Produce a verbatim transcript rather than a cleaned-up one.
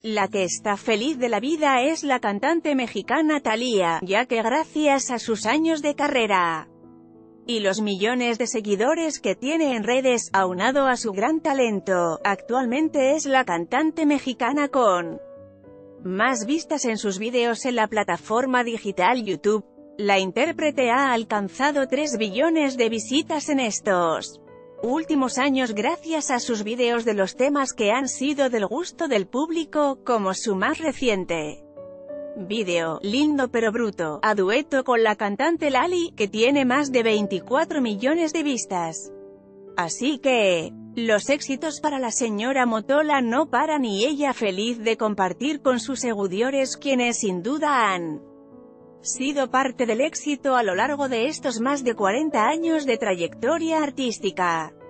La que está feliz de la vida es la cantante mexicana Thalía, ya que gracias a sus años de carrera y los millones de seguidores que tiene en redes, aunado a su gran talento, actualmente es la cantante mexicana con más vistas en sus vídeos en la plataforma digital YouTube. La intérprete ha alcanzado tres billones de visitas en estos últimos años gracias a sus vídeos de los temas que han sido del gusto del público, como su más reciente vídeo, Lindo pero bruto, a dueto con la cantante Lali, que tiene más de veinticuatro millones de vistas. Así que, los éxitos para la señora Motola no paran y ella feliz de compartir con sus seguidores, quienes sin duda han sido parte del éxito a lo largo de estos más de cuarenta años de trayectoria artística.